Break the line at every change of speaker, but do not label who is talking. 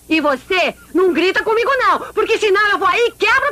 E você não grita comigo, não, porque senão eu vou aí e quebro